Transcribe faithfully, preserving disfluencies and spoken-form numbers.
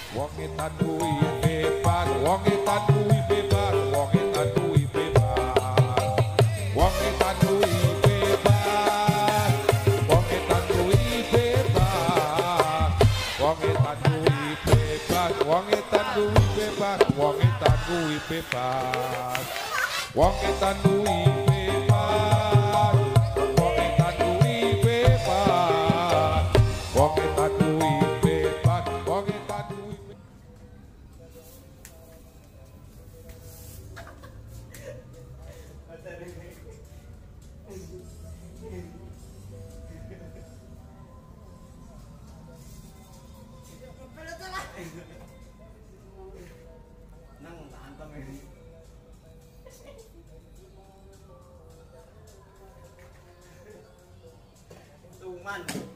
wong edan kuwi bebas, wong edan kuwi bebas, wong edan kuwi bebas, wong edan kuwi bebas, wong edan kuwi bebas, wong edan kuwi bebas, wong edan kuwi bebas, wong edan kuwi bebas, wong edan kuwi bebas, wong edan kuwi bebas, wong edan kuwi bebas, wong edan kuwi nang tantang ini tuman